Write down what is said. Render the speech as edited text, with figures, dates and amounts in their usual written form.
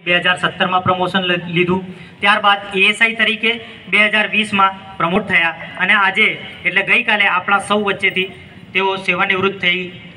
2017 में प्रमोशन लीधु, त्यारबाद एएसआई तरीके 2020 में प्रमोट थया अने आजे एटले गई काले आपणा सौ वच्चेथी तेओ सेवानिवृत्त थई